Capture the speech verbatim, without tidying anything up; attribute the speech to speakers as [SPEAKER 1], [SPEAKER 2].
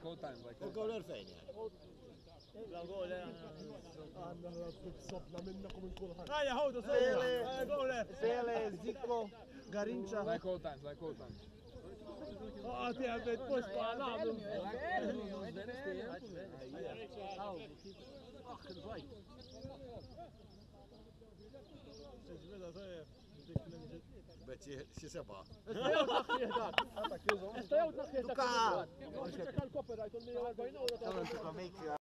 [SPEAKER 1] old times, like old
[SPEAKER 2] Il-gol erfejn yani.
[SPEAKER 3] La gol
[SPEAKER 4] Għanna s-sobna minnakum il-kulħan.
[SPEAKER 3] Għajja, ħawdu,
[SPEAKER 2] Sele.
[SPEAKER 3] gole.
[SPEAKER 2] Sele, Zicco, Garincha.
[SPEAKER 1] like old times, like old times.
[SPEAKER 3] Għati għabet pux bħaladu.
[SPEAKER 2] Beċi, xi seba.
[SPEAKER 3] Istajaw tnaħħietak. Istajaw tnaħħietak.
[SPEAKER 2] Tuka!
[SPEAKER 3] Għal copyright u mija u arba'in euro ta'